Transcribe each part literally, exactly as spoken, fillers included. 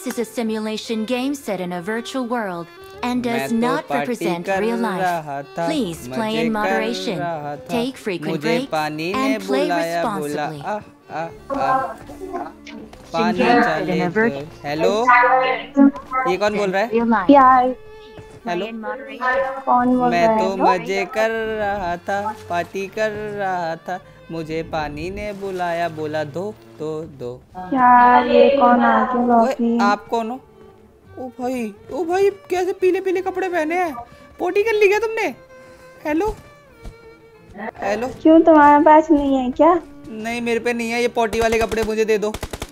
This is a simulation game set in a virtual world and does not represent real life. Please play in moderation, take frequent breaks, and play responsibly. Hello, ये कौन बोल रहा है? यार hello, कौन बोल मैं रहा तो है? मजे कर रहा था, पार्टी कर रहा था, मुझे पानी ने बुलाया, बोला दो दो दो। यार ये कौन आ गया? ओए, आप कौन हो? ओ भाई, ओ भाई, कैसे पीले पीले कपड़े पहने हैं? पोटी कर ली क्या तुमने? हेलो हेलो, क्यों तुम्हारे पास नहीं है क्या? नहीं मेरे पे नहीं है, ये पोटी वाले कपड़े मुझे दे दो।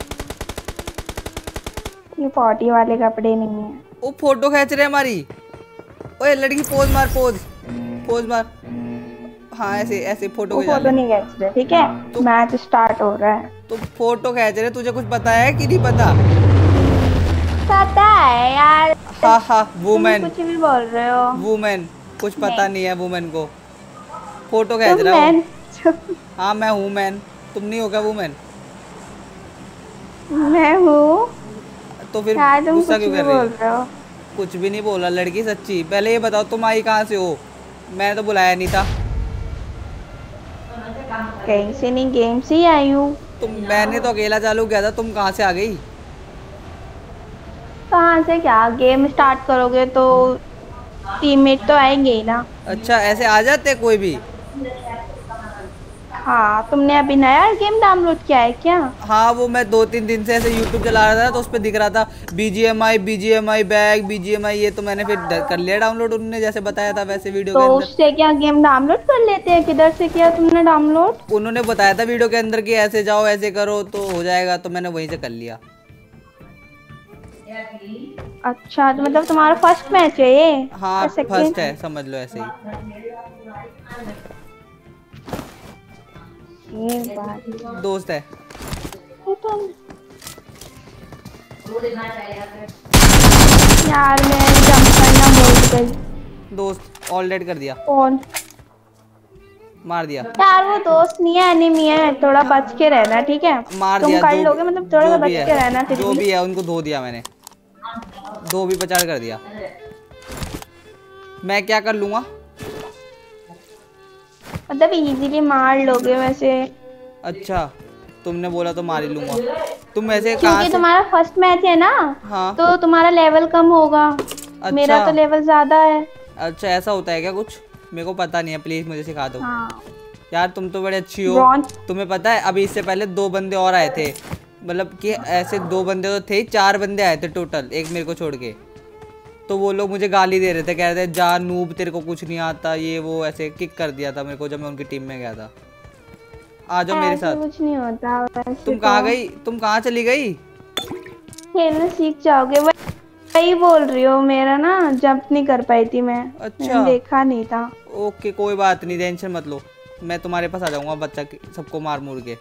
ये पॉटी वाले कपड़े नहीं है। ओ फोटो खींच रहे हमारी। ओए लड़की पोज मार, पोज पोज मार। हाँ ऐसे ऐसे फोटो वो खींचा फोटो ले। नहीं खींच रहे, ठीक है? तो- मैच स्टार्ट हो रहा है। तो फोटो खींच रहे, तुझे कुछ पता है कि नहीं पता? पता है यार। हाँ हाँ, तुम वुमेन कुछ भी बोल रहे हो। वुमेन कुछ पता नहीं है वुमेन को। फोटो खींच तुम रहा हूँ। मैन हाँ मैं हूँ मैन, तुम नहीं हो क्या वुमेन? मैं हूँ तो फिर यार, तुम गुस्सा कुछ क्यों भी कर रही बोल हो? रहे हो। कुछ भी नहीं बोला लड़की, सच्ची। पहले ये बताओ तुम आई कहाँ से हो? मैंने तो बुलाया नहीं था। कहीं से नहीं, गेम से ही आई हूँ। तुम मैंने तो अकेला चालू किया था, तुम कहाँ से आ गई? कहाँ से क्या? गेम स्टार्ट करोगे तो टीममेट तो आएंगे ही ना। अच्छा ऐसे आ जाते कोई भी? हाँ, तुमने अभी नया गेम डाउनलोड किया है क्या? हाँ वो मैं दो तीन दिन से ऐसे यूट्यूब चला रहा था तो उस पर दिख रहा था B G M I B G M I bag B G M I, ये तो मैंने फिर ड- कर लिया डाउनलोड, उन्होंने जैसे बताया था वैसे वीडियो के तो अंदर। उससे क्या गेम डाउनलोड कर लेते हैं? किधर से किया तुमने डाउनलोड? उन्होंने बताया था वीडियो के अंदर कि ऐसे जाओ ऐसे करो तो हो जाएगा, तो मैंने वहीं से कर लिया। अच्छा, तो मतलब तुम्हारा फर्स्ट मैच है ये? हाँ ऐसे फर्स्ट के- है, समझ लो ऐसे ही। ये बात दोस्त है। ये तो यार मैं जंप करना भूल गई। दोस्त ऑल डेड कर दिया, कौन? मार दिया। यार वो दोस्त नहीं है, एनिमी है। थोड़ा बच के रहना, ठीक है? मार तुम दिया कर जो लोगे, मतलब थोड़ा जो सा भी बच है, के रहना फिर जो भी। भी है उनको धो दिया मैंने, दो भी पचाड़ कर दिया। मैं क्या कर लूंगा? मतलब इजीली मार लोगे वैसे। अच्छा तुमने बोला तो मार ही लूंगा। तुम ऐसे कहाँ क्योंकि से? तुम्हारा फर्स्ट मैच है ना, हाँ। तो तुम्हारा लेवल कम होगा। मेरा तो लेवल ज्यादा है। अच्छा ऐसा होता है क्या कुछ? मेरे को पता नहीं है, प्लीज मुझे सिखा दो। हाँ। यार तुम तो बड़े अच्छी हो। ब्रॉन्ज। तुम्हें पता है अभी इससे पहले दो बंदे और आए थे, मतलब कि ऐसे दो बंदे तो थे ही, चार बंदे आए थे टोटल, एक मेरे को छोड़ के। तो वो लोग मुझे गाली दे रहे थे, कह रहे थे जा नूब तेरे को कुछ नहीं आता, ये वो ऐसे किक कर दिया था मेरे को जब मैं उनकी टीम में गया था। आ जाओ मेरे ऐसे साथ। कुछ नहीं होता वैसे। तुम तो कहाँ गई? तुम कहाँ चली गई? खेलना सीख जाओगे। वही वही बोल रही हो, मेरा ना जंप नहीं कर पाई थी मैं। अच्छा। मैंने देखा नहीं था। ओके कोई बात नहीं, टेंशन मत लो, मैं तुम्हारे पास आ जाऊंगा बच्चा सबको मार मूर के,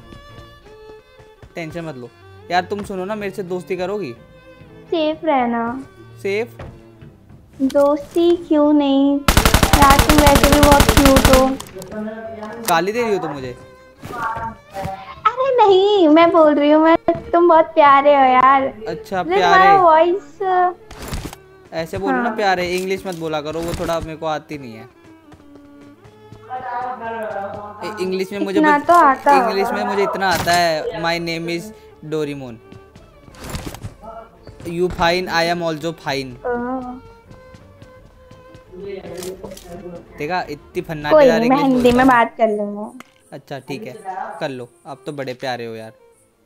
टेंशन मत लो। यार तुम सुनो ना, मेरे से दोस्ती करोगी? सेफ रहना। सेफ? दोस्ती क्यों नहीं यार, तुम वैसे भी बहुत क्यूट हो। गाली दे रही हो तुम मुझे? अरे नहीं, मैं बोल रही हूँ, मैं तुम बहुत प्यारे हो यार। अच्छा तुम्हारा प्यारे? वॉइस ऐसे बोलो ना हाँ। प्यारे, इंग्लिश मत बोला करो, वो थोड़ा मेरे को आती नहीं है। इंग्लिश में मुझे इतना बस, तो आता इंग्लिश में मुझे इतना आता है, my name is Doraemon, you fine, I am also fine. देखा इतनी फन्नाटेदार कोई नहीं, मैं इंग्लिश हिंदी बोलता में हूँ। बात कर लूंगा। अच्छा ठीक है कर लो, आप तो बड़े प्यारे हो यार।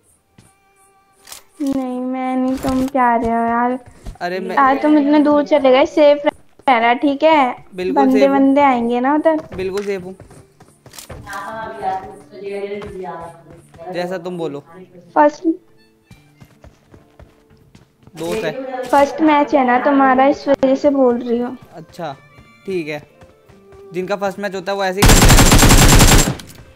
नहीं मैं नहीं, तुम प्यारे हो यार। अरे मैं यार तुम इतने दूर चले गए, सेफ रहना ठीक है? बिल्कुल बंदे सेफ हूँ, बंदे आएंगे ना उधर। बिल्कुल सेफ हूँ, जैसा तुम बोलो। फर्स्ट दोस्त है? फर्स्ट मैच है ना तुम्हारा, इस वजह से बोल रही हूँ। अच्छा ठीक है, जिनका फर्स्ट मैच होता है वो ऐसे ही करते हैं।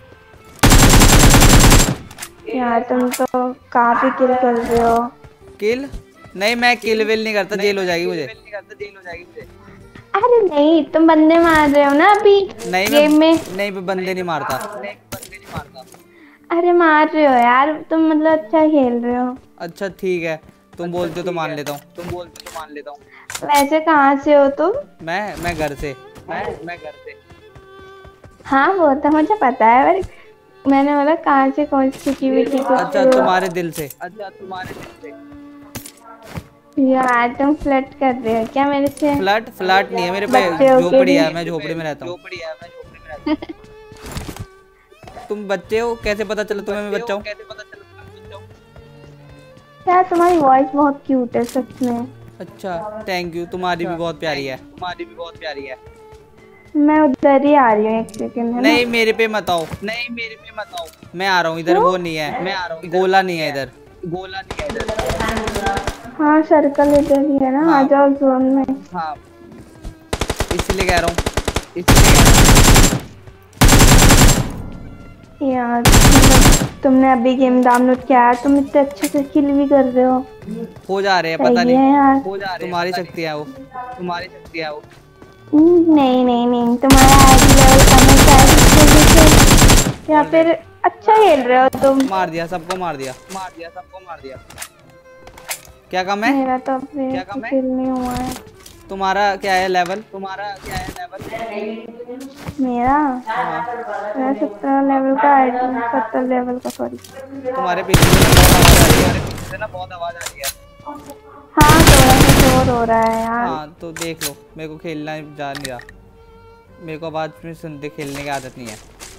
यार तुम तो काफी किल कर रहे हो। किल? नहीं मैं किल विल नहीं करता, जेल हो जाएगी मुझे। अरे नहीं, तुम बंदे मार रहे हो ना अभी नहीं गेम में। नहीं मैं बंदे नहीं मारता। अरे मार रहे हो यार तुम, मतलब अच्छा खेल रहे हो। अच्छा ठीक है, तुम बोलते हो तो मान लेता हूँ तुम बोलते हो तो मान लेता हूँ वैसे कहाँ से हो तुम? मैं मैं घर से मैं मैं घर से हाँ वो तो मुझे पता है, पर मैंने बोला कहाँ से, कौन सी सिटी विटी कुछ। अच्छा तुम्हारे दिल से अच्छा तुम्हारे दिल से यार तुम फ्लर्ट कर रहे हो क्या मेरे से? फ्लर्ट फ्लर्ट नहीं है मेरे पे, बच्चे हो के झोपड़ी भी। है, मैं झोपड़ी में रहता हूँ। झोपड़ी है मैं झोपड़ी में रहता हूँ। तुम बच्चे हो, कैसे पता चला तुम्हें मैं बच्चा हूँ? कैसे पता चला तुम्हें मैं बच्चा हूँ? यार तुम्हारी वॉइस बहुत क्यूट है सच में। अच्छा थैंक यू, तुम्हारी भी बहुत प्यारी है, तुम्हारी भी बहुत प्यारी है। मैं उधर ही आ रही हूँ, एक सेकंड है ना? नहीं मेरे पे मत आओ, नहीं मेरे पे मत आओ, मैं आ रहा हूँ इधर। वो नहीं है, मैं आ रहा हूँ, गोला नहीं है इधर, गोला नहीं है इधर। हाँ सर्कल इधर ही है ना। हाँ। आ जाओ जोन में। हाँ इसलिए कह रहा हूँ, इसलिए कह रहा हूँ। यार मतलब तुमने अभी गेम डाउनलोड किया है, तुम इतने अच्छे से किल भी कर रहे हो। हो जा रहे हैं, पता सही है नहीं यार। हो जा रहे हैं, तुम्हारी शक्ति है वो, तुम्हारी शक्ति है वो। नहीं नहीं नहीं, तुम्हारा आईडी लेवल कम है शायद इस वजह से, या फिर अच्छा खेल रहे हो तुम। मार दिया सबको, मार दिया मार दिया सबको मार दिया। क्या कम है? मेरा तो अभी क्या कम है? किल नहीं हुआ है। तुम्हारा क्या है लेवल? तुम्हारा क्या है लेवल? मेरा हाँ मेरा सत्रह लेवल का आईडी, सत्तर लेवल का सॉरी। तुम्हारे पीछे से ना बहुत आवाज आ रही है, तुम्हारे पीछे से ना बहुत आवाज आ रही है। हाँ थोड़ा सा शोर हो रहा है यार। हाँ तो देख लो, मेरे को खेलना जा नहीं रहा, मेरे को आवाज में सुनते खेलने की आदत नहीं है।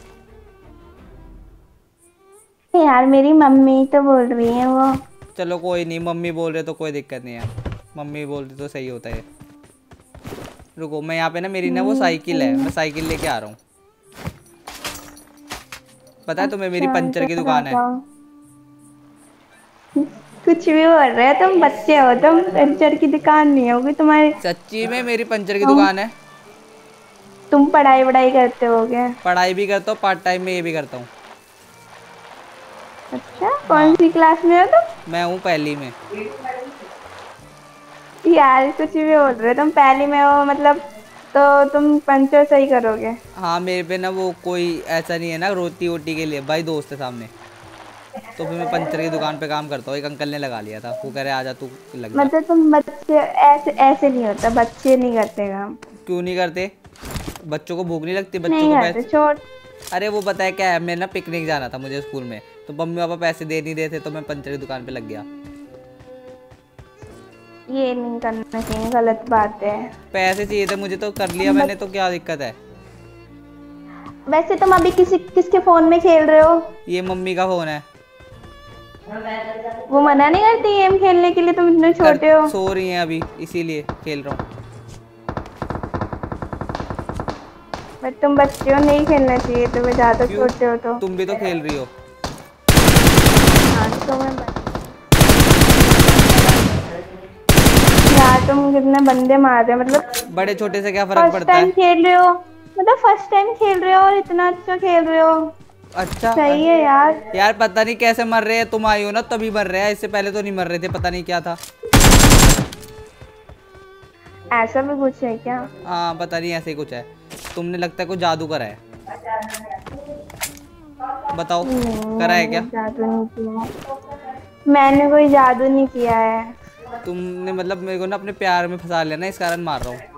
यार मेरी मम्मी तो बोल रही है वो। चलो कोई नहीं, मम्मी बोल रहे तो कोई दिक्कत नहीं है, मम्मी बोलते तो सही होता है। रुको मैं यहाँ पे ना, मेरी ना वो साइकिल है, मैं साइकिल लेके आ रहा हूँ। पता है तुम्हें मेरी पंचर की दुकान है। कुछ भी बोल रहे हो तुम, बच्चे हो तुम, पंचर की दुकान नहीं होगी तुम्हारी। सच्ची में मेरी पंचर की दुकान है। तुम पढ़ाई वढ़ाई करते होगे? पढ़ाई भी करता हूँ, पार्ट टाइम में ये भी करता हूँ। अच्छा कौन सी क्लास में हो तुम? मैं हूँ पहली में। यार कुछ भी बोल रहे हो तुम, पहली में हो मतलब, तो तुम पंचर सही करोगे? हाँ मेरे पे ना वो कोई ऐसा नहीं है ना, रोटी वोटी के लिए भाई दोस्त है सामने, तो फिर मैं पंचर की दुकान पे काम करता हूँ। एक अंकल ने लगा लिया था, वो कह रहे आजा तू लग जा। मतलब तुम बच्चे ऐसे ऐसे नहीं होता, बच्चे नहीं करते काम। क्यों नहीं करते? बच्चों को भूख नहीं लगती? बच्चों नहीं को करते, पैसे, छोड़। अरे वो पता है क्या है, मैं ना पिकनिक जाना था मुझे स्कूल में, तो मम्मी पापा पैसे दे नहीं रहे थे, तो मैं पंचर की दुकान पे लग गया। ये नहीं करना चाहिए, गलत बात है। पैसे चाहिए थे मुझे तो कर लिया मैंने, तो क्या दिक्कत है? वैसे तुम अभी किसी किसके फोन में खेल रहे हो? ये मम्मी का फोन है। वो मना नहीं करती गेम खेलने के लिए, तुम इतने छोटे हो। सो रही हैं अभी, इसीलिए खेल रहा हूँ। बट तुम बच्चे हो, नहीं खेलना चाहिए तुम्हें, ज्यादा छोटे हो तो। तुम भी तो खेल रही हो। हाँ तो मैं यार तुम कितने बंदे मार रहे हो, मतलब बड़े छोटे से क्या फर्क फर्स्ट पड़ता है? टाइम खेल रहे हो, मतलब फर्स्ट टाइम खेल रहे हो और इतना अच्छा खेल रहे हो। अच्छा सही है यार। यार पता नहीं कैसे मर रहे हैं, तुम आई हो ना तभी मर रहे हैं, इससे पहले तो नहीं मर रहे थे, पता नहीं क्या था। ऐसा भी कुछ है क्या? हाँ पता नहीं ऐसे ही कुछ है, तुमने लगता है कुछ जादू करा है। बताओ करा है क्या? जादू नहीं किया, मैंने कोई जादू नहीं किया है। तुमने मतलब मेरे को ना अपने प्यार में फंसा लिया ना, इस कारण मार रहा हूँ।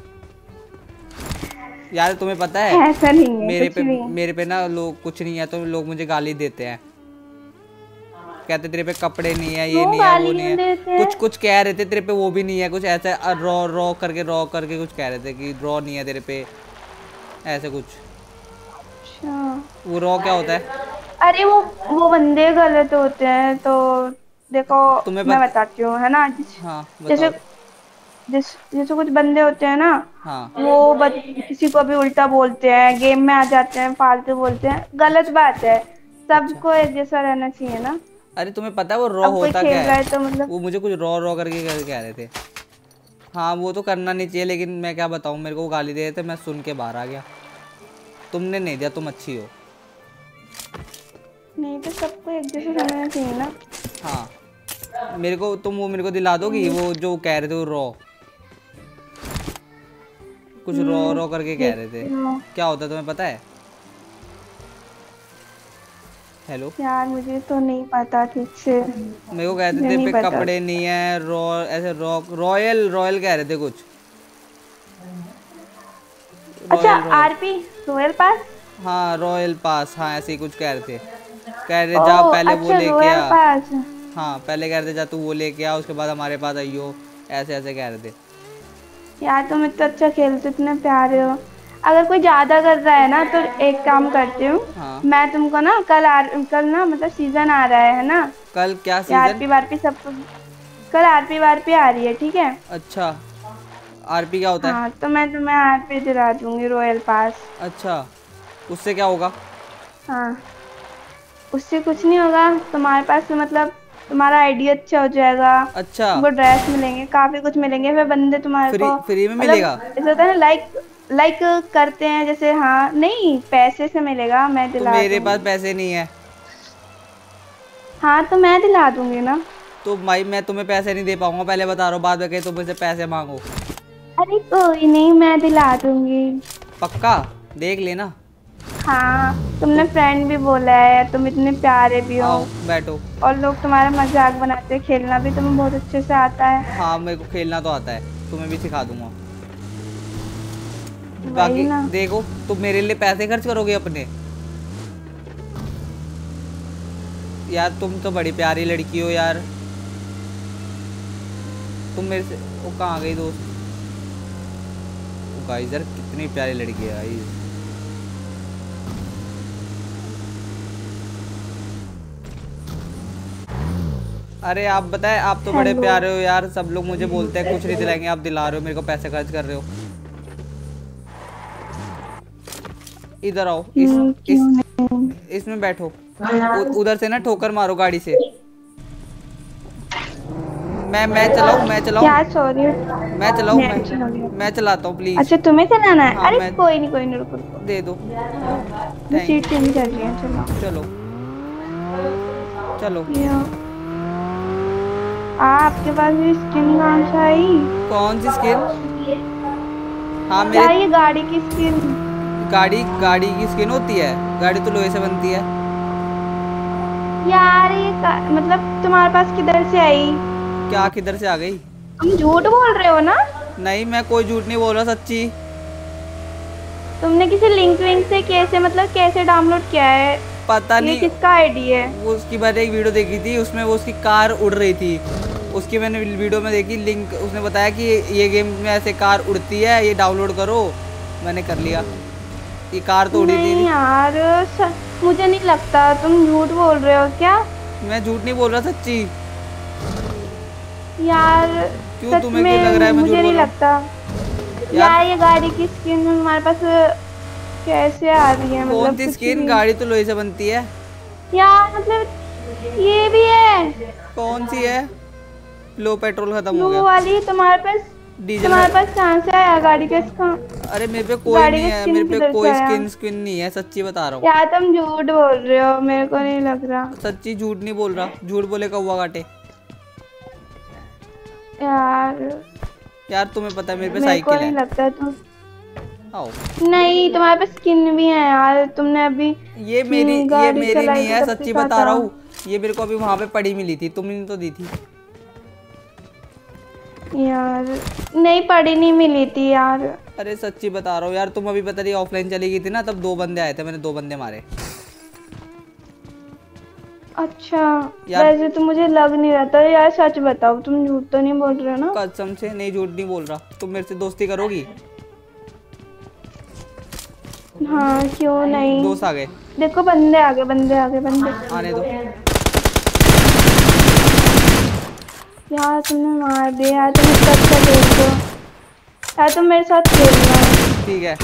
यार तुम्हें पता है ऐसा नहीं है, मेरे कुछ पे भी। मेरे पे ना लोग कुछ नहीं है तो लोग मुझे गाली देते हैं, कहते तेरे पे कपड़े नहीं है, ये नहीं है, वो नहीं है, कुछ कुछ कह रहे थे तेरे पे वो भी नहीं है, कुछ ऐसा रॉ रॉ करके रॉ करके कुछ कह रहे थे कि रॉ नहीं है तेरे पे, ऐसे कुछ। अच्छा वो रॉ क्या होता है? अरे वो वो बंदे गलत होते हैं, तो देखो तुम्हें मैं बत... बताती हूँ है ना। जिस, हाँ जैसे बताओ। जिस जैसे कुछ बंदे होते हैं ना, हाँ वो बत, किसी को भी उल्टा बोलते हैं, गेम में आ जाते हैं, फालतू बोलते हैं, गलत बात है। सबको एक जैसा रहना चाहिए ना। अरे तुम्हें पता है वो रॉ अब कोई होता खेल क्या रहा है? है तो मतलब वो मुझे कुछ रॉ रॉ करके कह कह रहे थे। हाँ वो तो करना नहीं चाहिए, लेकिन मैं क्या बताऊँ, मेरे को गाली दे रहे थे, मैं सुन के बाहर आ गया। तुमने नहीं दिया, तुम अच्छी हो। नहीं तो सबको एक जैसा रहना चाहिए ना। हाँ मेरे को तुम वो मेरे को दिला दोगी, वो जो कह रहे थे वो रॉ, कुछ रॉ रॉ करके कह रहे थे, क्या होता है तुम्हें पता है? हेलो यार मुझे तो नहीं पता ठीक से। मेरे को कहते थे पे कपड़े नहीं है, रॉ ऐसे रॉ रॉयल रॉयल कह रहे थे कुछ। अच्छा royal royal RP royal pass. हाँ रॉयल पास, हाँ ऐसे ही कुछ कह रहे थे। कह रहे जा पहले अच्छा, वो लेके आ। पास। हाँ पहले कह रहे थे जा तू वो लेके आ, उसके बाद हमारे पास आइयो, ऐसे ऐसे कह रहे थे। यार तुम इतना अच्छा खेलते, इतने प्यारे हो। अगर कोई ज्यादा कर रहा है ना तो एक काम करती हूँ, हाँ मैं तुमको ना कल आ, कल ना मतलब सीजन आ रहा है ना। कल क्या सीजन? आरपी वारपी सब कुछ कल आरपी वारपी आ रही है, ठीक है। अच्छा आरपी क्या होता है? हाँ तो मैं तुम्हें आरपी दिला दूंगी रॉयल पास। अच्छा उससे क्या होगा? हाँ उससे कुछ नहीं होगा, तुम्हारे पास मतलब तुम्हारा आईडी अच्छा हो जाएगा। अच्छा तुमको ड्रेस मिलेंगे, काफी कुछ मिलेंगे, फिर बंदे तुम्हारे फ्री को फ्री में मतलब मिलेगा? ऐसा होता है ना, लाइक लाइक करते हैं जैसे। हाँ नहीं पैसे से मिलेगा, मैं तो दिला मेरे पास दूंगी। पैसे नहीं है। हाँ तो मैं दिला दूंगी ना। तो भाई मैं तुम्हें पैसे नहीं दे पाऊंगा, पहले बता रहा हूँ, बाद में कहीं तुम मुझसे पैसे मांगो। अरे कोई नहीं, मैं दिला दूंगी। पक्का? देख लेना। हाँ तुमने तो फ्रेंड भी बोला है, तुम इतने प्यारे भी हो, आओ बैठो। और लोग तुम्हारा मजाक बनाते हैं, खेलना भी तुम्हें बहुत अच्छे से आता है। हाँ मेरे को खेलना तो आता है, तुम्हें भी सिखा दूंगा। वही बाकी ना। देखो तुम मेरे लिए पैसे खर्च करोगे अपने? यार तुम तो बड़ी प्यारी लड़की हो यार। तुम मेरे से वो कहाँ गई दोस्त? वो गाइस यार कितनी प्यारी लड़की है गाइस। अरे आप बताएं, आप तो बड़े प्यारे हो यार, सब लोग मुझे बोलते हैं कुछ नहीं दिलाएंगे, आप दिला रहे हो मेरे को, पैसे खर्च कर रहे हो। इधर आओ, इस इस इसमें बैठो। उधर से ना ठोकर मारो गाड़ी से। मैं मैं चलाऊं मैं चलाऊं क्या सॉरी, मैं चलाऊं मैं मैं चलाता हूँ प्लीज। अच्छा तुम्हें चलाना है? हाँ अरे मैं कोई नहीं कोई नहीं, रुको रुको, दे दो। मैं सीट चेंज कर रही हूँ, चलो चलो चलो। ये आओ। आ, आपके पास ये स्किन कहाँ से आई? कौन सी स्किन? हाँ क्या मेरे ये गाड़ी की स्किन? गाड़ी गाड़ी की स्किन होती है, गाड़ी तो लोहे से बनती है। यार ये का- मतलब तुम्हारे पास किधर से आई? क्या किधर से आ गई? तुम झूठ बोल रहे हो ना? नहीं मैं कोई झूठ नहीं बोल रहा, सच्ची। तुमने किसी लिंक विंक से कैसे मतलब कैसे डाउनलोड किया है? पता ये नहीं, किसका आईडी है? वो उसकी मैंने एक वीडियो देखी थी, उसमें वो उसकी कार उड़ रही थी, उसकी मैंने वीडियो में देखी लिंक, उसने बताया कि ये गेम में ऐसे कार उड़ती है, ये डाउनलोड करो। मैंने कर लिया, ये कार तो उड़ी नहीं थी। यार स... मुझे नहीं लगता, तुम झूठ बोल रहे हो क्या? मैं झूठ नहीं बोल रहा, सच्ची। यार क्यों सच तुम्हें में क्यों लग रहा है मैं झूठ मुझे बोल नहीं रहा हूँ? लगता। यार ये गाड़ी की स्किन हमारे पास कैसे आ रही है? मतलब कौन सी कुछ स्किन? भी। गाड़ी तो लोहे से बनती है। यार मतलब ये भी है। कौन सी है? लो पेट्रोल खत्म हो ब्लू गया। वाली तुम्हारे पास? डीजल तुम्हारे में। पास कहाँ से आया गाड़ी का इसका? अरे मेरे पे कोई गाड़ी नहीं का है, स्किन मेरे पे किधर से कोई आया? स्किन स्किन नहीं है, सच्ची बता रहा हूँ। यार तुम झूठ बोल रहे हो, मेरे को नहीं लग रहा। सच्ची झूठ नहीं बोल रहा, झूठ बोले कौवा काटे। यार यार तुम्हें पता है मेरे पे मेरे को साइकिल नहीं है। लगता तुम। आओ। नहीं तुम्हारे पास स्किन भी है यार, तुमने अभी ये मेरी ये गाड़ी मेरी चलाई नहीं थी है, तब सच्ची दिखा बता था। रहा हूँ। ये मेरे को अभी वहां पे पड़ी मिली थी, तुमने तो दी थी। यार नहीं पड़ी, नहीं मिली थी यार। अरे सच्ची बता रहा हूँ यार, तुम अभी पता नहीं ऑफलाइन चली गई थी ना, तब दो बंदे आए थे, मैंने दो बंदे मारे। अच्छा यार- वैसे तो मुझे लग नहीं रहा था यार, सच बताओ तुम झूठ तो नहीं बोल रहे हो ना? कसम से नहीं, झूठ नहीं बोल रहा। तुम मेरे से दोस्ती करोगी? हाँ क्यों नहीं। दोस्त आ गए। देखो बंदे आ गए, बंदे आ गए, बंदे। आने दो। यार तुमने मार दिया यार, तुम इसका अच्छा खेल दो यार, तुम मेरे साथ खेलना। ठीक है।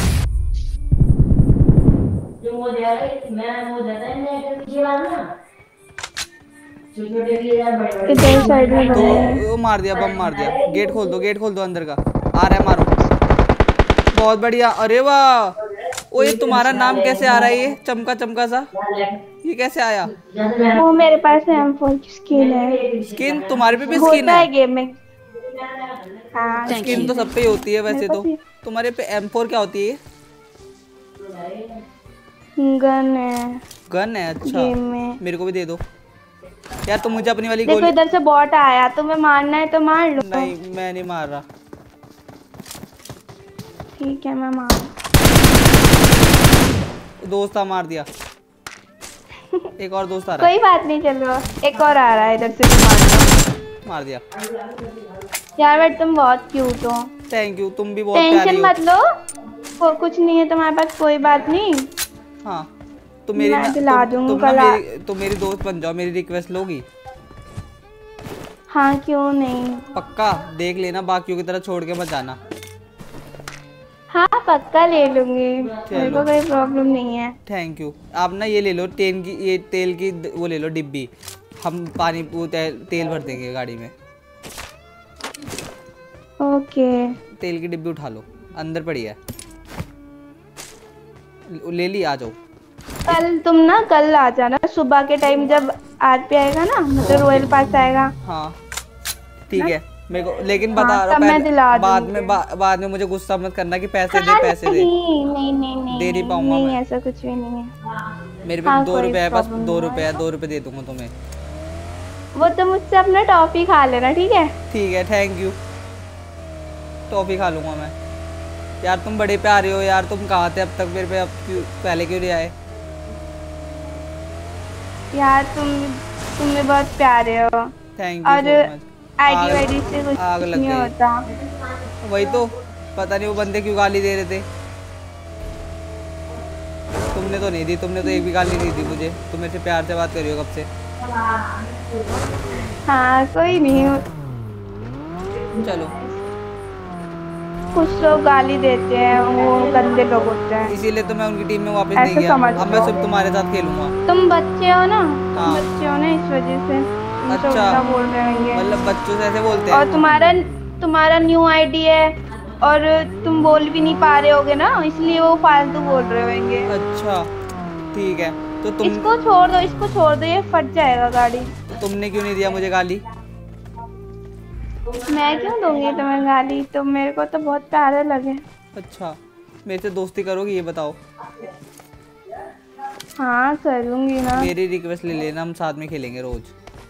किधर साइड में बंदे हैं? तो वो मार दिया, बम मार दिया। गेट खोल दो, गेट खोल दो, अंदर का आ रहा है, मारो। बहुत बढ़िया। अरे वाह, ओ ये तुम्हारा नाम कैसे आ रहा है? ये चमका चमका सा, ये कैसे आया? वो मेरे पास एम फोर की स्किन है। स्किन तुम्हारे पे भी स्किन होता है? है गेम में। हाँ स्किन तो सब पे ही होती है वैसे मेरे तो। पास ही- तुम्हारे पे एम फोर क्या होती है? गन है। गन है? अच्छा गेम में मेरे को भी दे दो यार। तुम मुझे अपनी वाली देखो गोली। इधर से बॉट आया, तुम्हें मारना है तो मार लो। नहीं मैं नहीं मार रहा। ठीक है मैं मार। दोस्त आ, मार दिया। एक और दोस्त आ रहा कोई बात नहीं, चलो एक और आ रहा है इधर से, भी मार है। मार दिया यार। बट तुम बहुत क्यूट हो। थैंक यू, तुम भी बहुत प्यारी टेंशन हो। मत लो, को, कुछ नहीं है तुम्हारे पास, कोई बात नहीं। हाँ तो मेरी मैं ना दिला तुम, दूंगी तुम ना कल आ- मेरी तुम मेरी दोस्त बन जाओ। मेरी रिक्वेस्ट लोगी? हाँ क्यों नहीं। पक्का? देख लेना, बाकियों की तरह छोड़ के मत जाना। हाँ पक्का ले लूंगी, मेरे को कोई प्रॉब्लम नहीं है। Thank you. आप ना ये ले लो तेल की, ये तेल की वो ले लो डिब्बी। हम पानी वो ते, तेल भर देंगे गाड़ी में। ओके तेल की डिब्बी उठा लो, अंदर पड़ी है। ले ली, आ जाओ। कल तुम ना कल आ जाना सुबह के टाइम, जब आरपी आएगा ना, मतलब रॉयल पास आएगा। हाँ ठीक है मेरे को, लेकिन हाँ, बता रहा तब मैं हूँ दिला बाद दूंगी। में बा, बाद में मुझे गुस्सा मत करना कि पैसे दे हाँ, पैसे दे। नहीं नहीं नहीं नहीं दे नहीं पाऊंगा नहीं, मैं। ऐसा कुछ भी नहीं है। मेरे पे हाँ, दो कोई रुपए है बस, problem दो नहीं रुपए है, दो रुपए दे दूंगा तुम्हें। वो तुम मुझसे अपना टॉफी खा लेना, ठीक है? ठीक है थैंक यू। टॉफी खा लूंगा मैं। यार तुम बड़े प्यारे हो यार। तुम कहाँ थे अब तक मेरे पे, अब क्यों पहले क्यों नहीं आए? यार तुम तुम भी बहुत प्यारे हो। थैंक यू और सो मच। आईडी वाईडी से कुछ आग लग नहीं गई। होता। वही तो, पता नहीं वो बंदे क्यों गाली दे रहे थे। तुमने तो नहीं दी, तुमने तो एक भी गाली नहीं दी मुझे। तुम मेरे से प्यार से बात करी हो कब से। हाँ कोई नहीं, चलो कुछ लोग गाली देते हैं, वो गंदे लोग होते हैं। इसीलिए तो मैं उनकी टीम में वापस ऐसे नहीं गया। समझ अब मैं लो। सिर्फ तुम्हारे साथ खेलूंगा। तुम बच्चे हो ना, तुम हाँ। बच्चे हो ना, इस वजह से तुम अच्छा। उल्टा बोल रहे होंगे। मतलब बच्चों से ऐसे बोलते हैं? और तुम्हारा तुम्हारा न्यू आईडी है और तुम बोल भी नहीं पा रहे होगे ना, इसलिए वो फालतू बोल रहे होंगे। अच्छा ठीक है तो तुम इसको छोड़ दो, इसको छोड़ दो, ये फट जाएगा गाड़ी। तो तुमने क्यों नहीं दिया मुझे गाली? मैं क्यों दूंगी तुम्हें गाली, तुम मेरे को तो बहुत प्यारे लगे। अच्छा मेरे से दोस्ती करोगी ये बताओ? हाँ करूंगी ना। मेरी रिक्वेस्ट ले लेना, हम साथ में खेलेंगे रोज।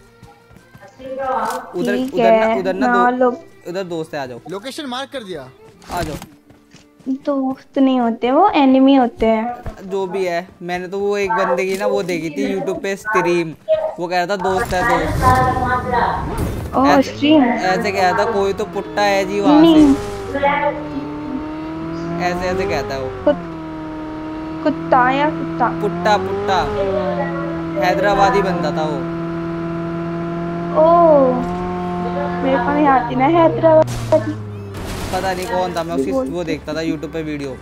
उधर ठीक उधर ना है, उधर ना हाँ, दो, लोग उधर दोस्त है, आ जाओ। लोकेशन मार्क कर दिया। आ जाओ। दोस्त नहीं होते, वो एनिमी होते हैं। जो भी है, मैंने तो वो एक बंदे की ना वो देखी थी यूट्यूब पे स्ट्रीम। वो कह रहा था दोस्त है दोस्त। ओह ऐसे- स्ट्रीम। ऐसे कह रहा था, कोई तो पुट्टा है जी वहाँ से। नहीं, ऐसे ऐसे कहता है वो। कुत, कुत्ता या कुत्ता। पुट्टा पुट्टा हैदराबादी बंदा था वो। ओह मेरे को नहीं आती ना हैदराबाद। पता नहीं कौन था, मैं उसकी वो देखता था यूट्यूब पे वीडियो।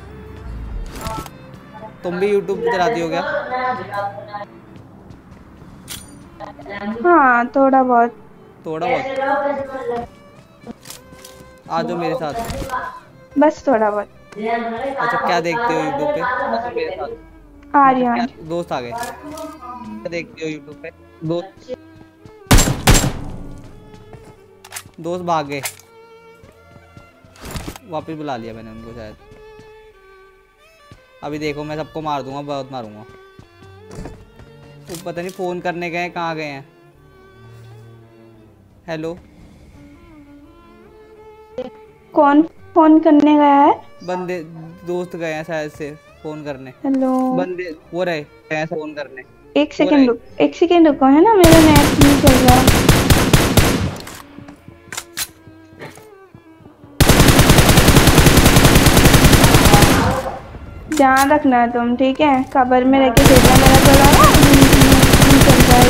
तुम भी यूट्यूब चलाती हो क्या? हाँ थोड़ा बहुत। थोड़ा बहुत? आ जाओ मेरे साथ। बस थोड़ा बहुत। अच्छा क्या देखते हो यूट्यूब पे? मेरे साथ आ रही हूँ। क्या दोस्त आ गए? क्या देखते हो यूट्यूब पे? दोस्त दोस्त भाग गए। वापस बुला लिया मैंने उनको शायद। अभी देखो मैं सबको मार दूंगा, बहुत मारूंगा। वो पता नहीं फोन करने गए, कहाँ गए हैं। हेलो, कौन फोन करने गया है? बंदे दोस्त गए हैं शायद से फोन करने। हेलो, बंदे वो रहे गए फोन करने। एक सेकंड रुक, एक सेकंड रुको, है ना, मेरा नेट नहीं चल रहा। ध्यान रखना तुम, ठीक है? कबर में रह के खेलना, मेरा चला ना नहीं चल रहा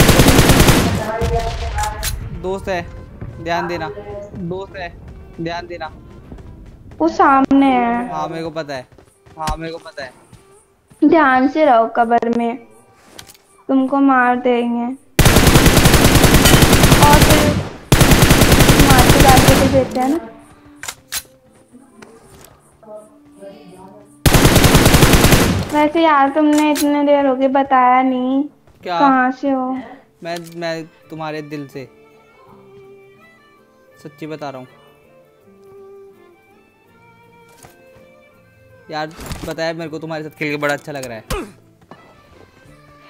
है। दोस्त है, ध्यान देना। दोस्त है, ध्यान देना। वो सामने है। हाँ मेरे को पता है, हाँ मेरे को पता है। ध्यान से रहो, कबर में तुमको मार देंगे। और फिर मार के डाल के देते हैं ना। वैसे यार तुमने इतने देर हो गए बताया नहीं, क्या? कहाँ से हो? मैं मैं तुम्हारे दिल से सच्ची बता रहा हूँ यार। बताया मेरे को तुम्हारे साथ खेल के बड़ा अच्छा लग रहा है।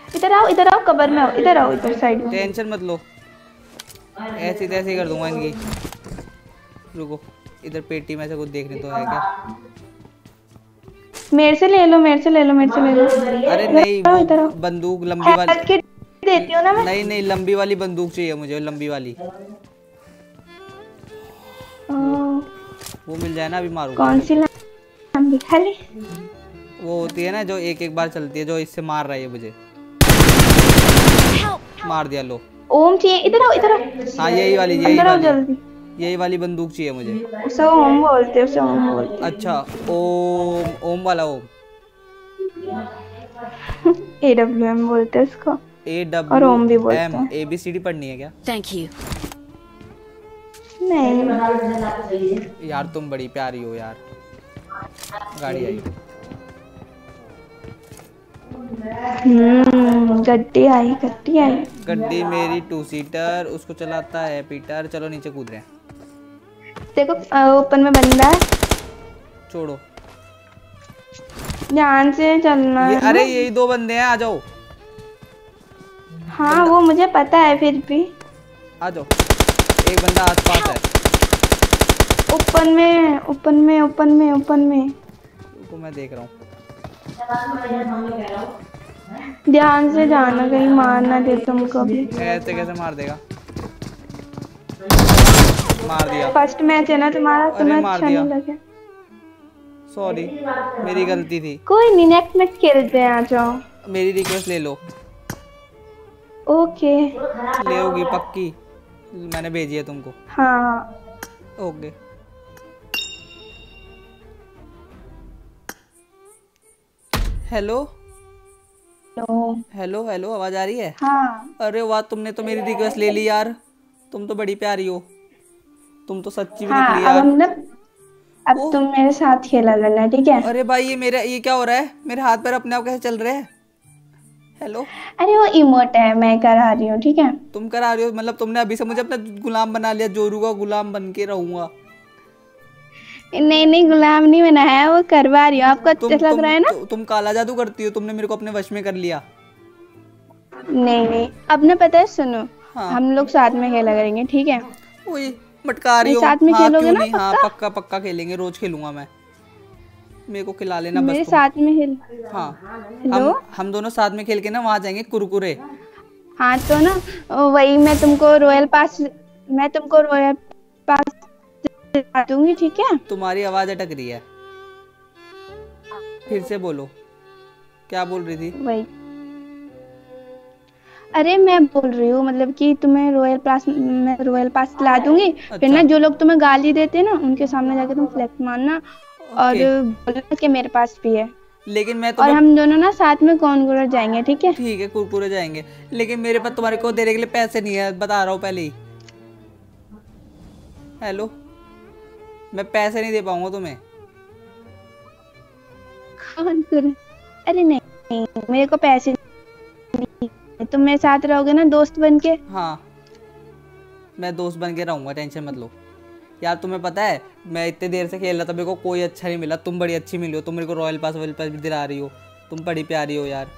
इधर आओ, इधर आओ, कबर में आओ, इधर आओ, इधर साइड में। टेंशन मत लो, ऐसी तैसी कर दूंगा इनकी। रुको, इधर पेटी में से कुछ देखने तो है क्या? मेरे से ले लो, मेरे से ले लो, मेरे से ले लो। अरे नहीं, वो बंदूक लंबी वाली देती हूँ ना मैं। नहीं नहीं, लंबी वाली बंदूक चाहिए मुझे, लंबी वाली। वो मिल जाए ना, अभी मारूंगा। कौन सी लंबी? खाली वो होती है ना जो एक एक बार चलती है, जो इससे मार रहा है मुझे। मार दिया, लो। ओम चाहिए, इधर आओ, इधर आओ। हाँ यही वाली, यही अंदर आओ वाली जल्दी। यही वाली बंदूक चाहिए मुझे। उसे ओम बोलते हैं, उसे ओम बोलते हैं। अच्छा, ओम, ओम वाला ओम। ए डब्ल्यू एम बोलते हैं उसको। ए और ओम भी डब्ल्यू बोलते एम। हैं। ए बी सी डी पढ़नी है क्या? Thank you. नहीं यार तुम बड़ी प्यारी हो यार। गाड़ी आई। हम्म गड्डी आई, गड्डी आई। गड्डी मेरी टू सीटर, उसको चलाता है पीटर। चलो नीचे कूद रहे हैं। देखो ऊपर में बंदा है। छोड़ो, ध्यान से चलना ये, है। अरे यही दो बंदे हैं, आ जाओ। हाँ वो मुझे पता है, फिर भी आ जाओ, एक बंदा आसपास है। ओपन में, ओपन में, ओपन में, ओपन में। रुको मैं देख रहा हूँ। ध्यान से जाना, कहीं मार ना दे तुमको भी। ऐसे कैसे मार देगा? मार दिया। फर्स्ट मैच है ना तुम्हारा, तुम्हें मार अच्छा दिया। नहीं लगे। सॉरी, मेरी गलती थी। कोई नहीं, नेक्स्ट मैच खेलते हैं, आ जाओ। मेरी रिक्वेस्ट ले लो। ओके। ले होगी पक्की, मैंने भेजी है तुमको। हाँ ओके। हेलो हेलो हेलो, आवाज आ रही है? हाँ। अरे वाह, तुमने तो मेरी रिक्वेस्ट ले ली यार। तुम तो बड़ी प्यारी हो, तुम तो सच्ची में हाँ, निकली अब यार। हम ना, अब तुम मेरे साथ खेला करना, ठीक है? अरे भाई, ये मेरा ये क्या हो रहा है? मेरे हाथ पैर अपने आप कैसे चल रहे हैं? हेलो। अरे वो इमोट है, मैं करा रही हूँ, ठीक है? तुम करा रही हो मतलब? तुमने अभी से मुझे अपना गुलाम बना लिया। जोरू का गुलाम बन के रहूंगा। नहीं नहीं, गुलाम नहीं बना है, वो करवा रही हूँ। आपको अच्छा तुम लग तुम, रहा है ना? तु, तुम काला जादू करती हो। तुमने मेरे को अपने वश में कर लिया। नहीं नहीं, अब ना पता है, सुनो। हाँ। हम लोग साथ में खेला करेंगे, ठीक है? वही मटका रही हो। साथ में हाँ, खेलोगे क्यों ना? नहीं? हाँ पक्का? पक्का पक्का खेलेंगे, रोज खेलूंगा मैं। मेरे को खिला लेना बस मेरे तुम। साथ में खेल। हाँ, हेलो? हम हम दोनों साथ में खेल के ना वहाँ जाएंगे कुरकुरे। हाँ तो ना, वही मैं तुमको रॉयल पास, मैं तुमको रॉयल पास दिला दूंगी, ठीक है? तुम्हारी आवाज अटक रही है, फिर से बोलो। क्या बोल रही थी? वही, अरे मैं बोल रही हूँ मतलब कि तुम्हें रॉयल पास, मैं रॉयल पास दिला दूंगी। अच्छा। फिर ना जो लोग तुम्हें गाली देते हैं ना, उनके सामने जाके तुम फ्लेक्स मारना और बोलना कि मेरे पास भी है। लेकिन मैं और तुम्हें हम दोनों ना साथ में कॉर्नर जाएंगे, ठीक है? ठीक है, कुरकुरे जाएंगे। लेकिन मेरे पास तुम्हारे को देने के लिए पैसे नहीं है, बता रहा हूँ पहले ही। हेलो, मैं पैसे नहीं दे पाऊंगा तुम्हें। कॉर्नर? अरे नहीं, नहीं मेरे को पैसे नहीं, तुम मेरे साथ रहोगे ना दोस्त बन के? हाँ, मैं दोस्त बन के रहूंगा, टेंशन मत लो। यार तुम्हें पता है, मैं इतने देर से खेल रहा था, मेरे को कोई अच्छा नहीं मिला। तुम बड़ी अच्छी मिली हो, तुम मेरे को रॉयल पास वॉयल पास भी दिला रही हो। तुम बड़ी प्यारी हो यार।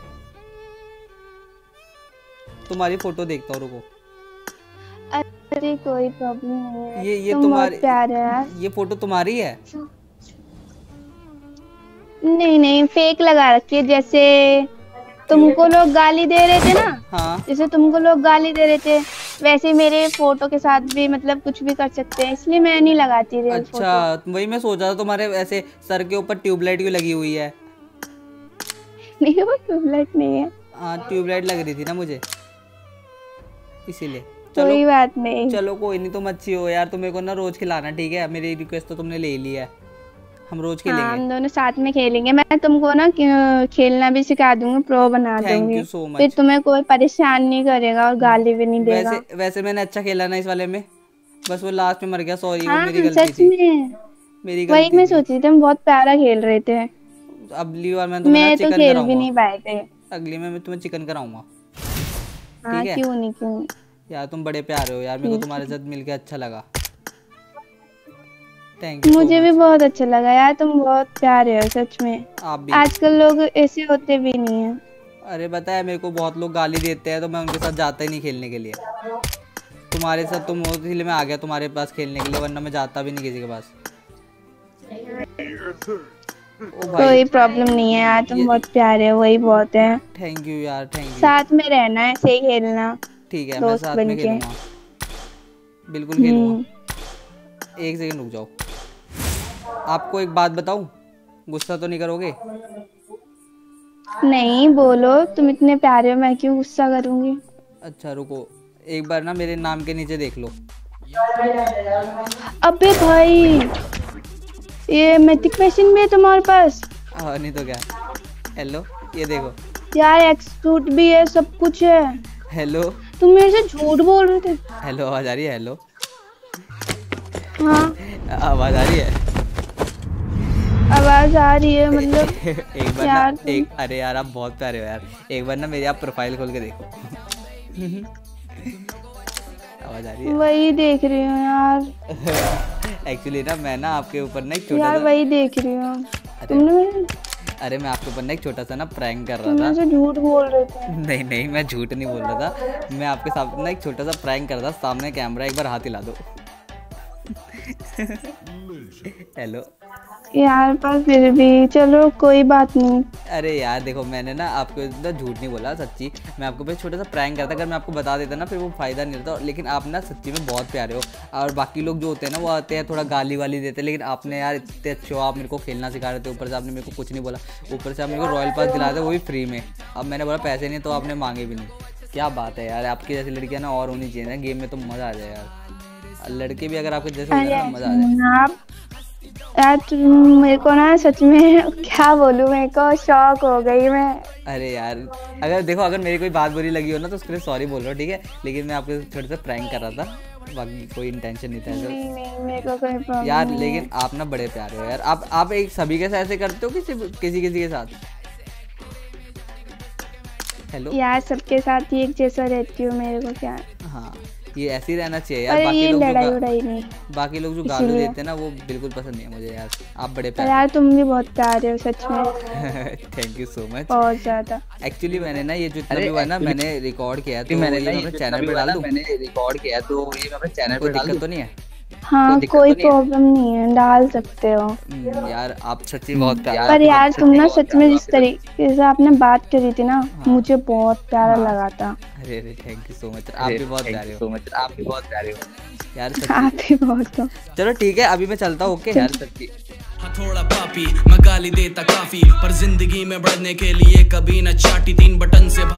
तुम्हारी फोटो देखता हूँ, रुको। अरे कोई प्रॉब्लम नहीं है, ये ये तुम तुम्हारी बहुत प्यारे हो यार। ये फोटो तुम्हारी है? नहीं नहीं, फेक लगा रखी है। जैसे तुमको लोग गाली दे रहे थे ना, हाँ। जैसे तुमको लोग गाली दे रहे थे, वैसे मेरे फोटो के साथ भी मतलब कुछ भी कर सकते हैं, इसलिए मैं नहीं लगाती रियल फोटो। अच्छा, वही मैं सोचा था, तुम्हारे ऐसे सर के ऊपर ट्यूबलाइट क्यों लगी हुई है? नहीं, वो ट्यूबलाइट नहीं है। हाँ, ट्यूबलाइट लग रही थी ना मुझे, इसीलिए। कोई बात नहीं। चलो कोई नहीं, तुम अच्छी हो यार। तुम मेरे को ना रोज खिलाना, ठीक है? मेरी रिक्वेस्ट तो तुमने ले ही ली है, हम रोज खेलेंगे। हाँ, हम दोनों साथ में खेलेंगे। मैं तुमको ना खेलना भी सिखा दूंगी, प्रो बना थैंक दूंगी। You so much. फिर तुम्हें कोई परेशान नहीं करेगा और गाली भी नहीं देगा। वैसे वैसे मैंने अच्छा खेला ना इस वाले में, बस वो लास्ट में मर गया। सॉरी, हाँ, वो मेरी गलती सच थी। में मेरी वही गलती मैं थी। सोच रही थी, हम बहुत प्यारा खेल रहे थे। अगली बार मैं तुम्हें मैं चिकन तो खेल भी कराऊंगा। नहीं पाए थे। अगली में मैं तुम्हें चिकन कराऊंगा। हाँ, ठीक है? क्यों नहीं, क्यों नहीं। यार तुम बड़े प्यारे हो यार, मेरे को तुम्हारे साथ मिलके अच्छा लगा। Thank you. मुझे भी बहुत अच्छा लगा यार, तुम बहुत प्यारे हो सच में। आप भी। आजकल लोग ऐसे होते भी नहीं है। अरे पता है मेरे को बहुत लोग गाली देते हैं तो मैं उनके साथ जाता ही नहीं खेलने के लिए। तुम्हारे साथ तुम हो इसलिए मैं आ गया तुम्हारे पास खेलने के लिए, वरना मैं जाता भी नहीं किसी के पास। ओ भाई कोई प्रॉब्लम नहीं है यार, तुम बहुत प्यारे हो, वही बहुत है। थैंक यू यार, थैंक यू। साथ में रहना है, ऐसे ही खेलना। ठीक है मैं साथ में खेलूंगा, बिल्कुल खेलूंगा। एक सेकंड रुक जाओ, आपको एक बात बताऊं, गुस्सा तो नहीं करोगे? नहीं बोलो, तुम इतने प्यारे हो, मैं क्यों गुस्सा करूंगी। अच्छा रुको, एक बार ना मेरे नाम के नीचे देख लो। अबे भाई ये मैथिक मशीन में है तुम्हारे पास? हाँ नहीं तो क्या। हेलो ये देखो यार, एक्सूट भी है, सब कुछ है। हेलो तुम मेरे से झूठ बोल रहे थे। हेलो आवाज आ रही है? हेलो हाँ आवाज आ रही है? आवाज आ रही है मतलब एक बार यार ना एक, अरे यार आप बहुत प्यारे हो यार, एक बार ना मेरी आप प्रोफाइल खोल के देखो। आवाज आ रही है? वही देख रही हूँ यार। एक्चुअली ना मैं ना आपके ऊपर ना एक छोटा यार सा, वही देख रही हूँ। तुमने मेरे अरे मैं आपके ऊपर ना एक छोटा सा ना प्रैंक कर रहा तुम था। मुझे झूठ बोल रहे थे। नहीं नहीं मैं झूठ नहीं बोल रहा था, मैं आपके साथ ना एक छोटा सा प्रैंक कर रहा था। सामने कैमरा, एक बार हाथ हिला दो। हेलो यार पर फिर भी चलो कोई बात नहीं। अरे यार देखो मैंने ना आपको इतना झूठ नहीं बोला, सच्ची मैं आपको बस छोटा सा प्रैंक करता। अगर मैं आपको बता देता ना फिर वो फायदा नहीं रहता। लेकिन आप ना सच्ची में बहुत प्यारे हो, और बाकी लोग जो होते हैं ना वो आते हैं थोड़ा गाली वाली देते हैं, लेकिन आपने यार इतने अच्छे हो, आप मेरे को खेलना सिखा रहे थे, ऊपर से आपने मेरे को कुछ नहीं बोला, ऊपर से आप मेरे को रॉयल पास दिलाए थे वो भी फ्री में। अब मैंने बोला पैसे नहीं तो आपने मांगे भी नहीं। क्या बात है यार, आपकी जैसी लड़कियाँ ना और होनी चाहिए ना गेम में, तो मज़ा आ जाए यार। लड़के भी अगर आपके जैसे हो जाए ना मज़ा आ जाए। आप यार तुम मेरे को ना सच में क्या बोलूं, मेरे को शॉक हो गई मैं। अरे यार अगर देखो अगर मेरी कोई बात बुरी लगी हो ना तो उसके लिए सॉरी बोल रहा हूँ, ठीक है? लेकिन मैं आपके छोटे से प्रैंक कर रहा था, बाकी कोई इंटेंशन नहीं था ऐसा। नहीं नहीं मेरे को कोई प्रॉब्लम यार नहीं लेकिन आप ना बड़े प्यारे हो यार। आप आप एक सभी के साथ ऐसे करते हो कि सिर्फ किसी किसी के साथ? हेलो यार सबके साथ ही एक जैसा रहती हूँ, मेरे को क्या। हाँ ये ऐसे ही रहना चाहिए यार। अरे बाकी ये लोग लड़ाई जो उड़ाई नहीं। बाकी लोग जो गाली देते हैं ना वो बिल्कुल पसंद नहीं है मुझे यार। आप बड़े प्यारे। यार तुम भी बहुत प्यारे हो सच में। Thank you so much. बहुत ज्यादा। एक्चुअली मैंने ना ये जो इतना भी हुआ ना मैंने रिकॉर्ड किया, तो मैंने ये अपने चैनल पे डाल दूं? मैंने रिकॉर्ड किया तो ये मैं अपने चैनल पे डाल दूं? दिक्कत तो नहीं है? हाँ कोई प्रॉब्लम नहीं है, डाल सकते हो। यार आप सच्ची बहुत प्यारे। पर यार तुम ना सच में जिस तरीके से आपने बात करी थी ना, मुझे बहुत प्यारा लगा था। अरे अरे थैंक यू सो मच, आप भी बहुत प्यारे हो। आप भी बहुत प्यारे हो यार, आप भी बहुत हो। चलो ठीक है अभी मैं चलता हूँ। ओके यार सच्ची थोड़ा पापी मैं गाली देता काफी, पर जिंदगी में बढ़ने के लिए कभी न चाटी तीन बटन से